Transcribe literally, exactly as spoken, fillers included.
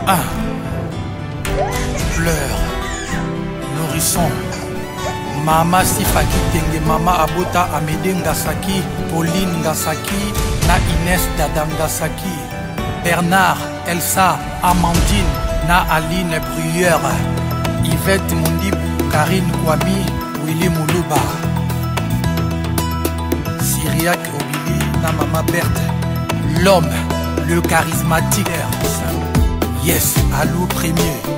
Ah. Fleur, nourrisson. Mama Sifaki Tenge, Mama Abota Amédée Ngasaki, Pauline Ngasaki, na Inès Dada Ngasaki, Bernard, Elsa, Amandine, na Aline Bruyère, Yvette Mundib, Karine Kwami, Willy Moulouba, Syriac Obili, na Mama Berthe, l'homme, le charismatique, yes, Alou Premier.